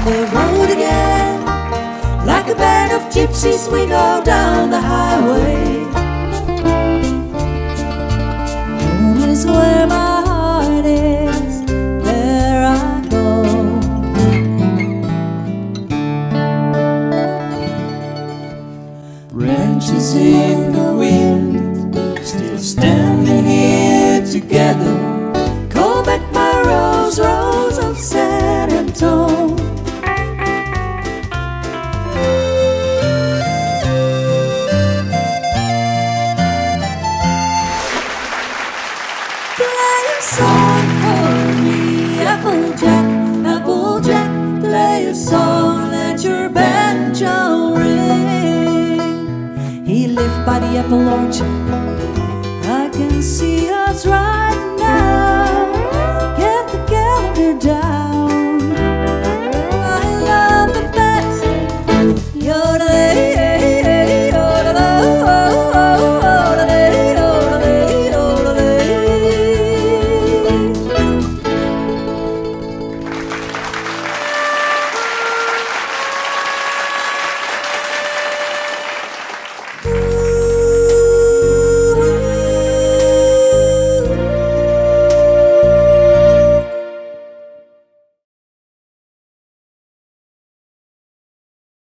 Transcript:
the road again. Like a band of gypsies we go down the highway. Home is where my heart is, there I go. Branches in the wind, still standing here together. Call back my rose, rose of San Antone. Play a song for me, Applejack, Applejack. Play a song, let your banjo ring. He lived by the apple orchard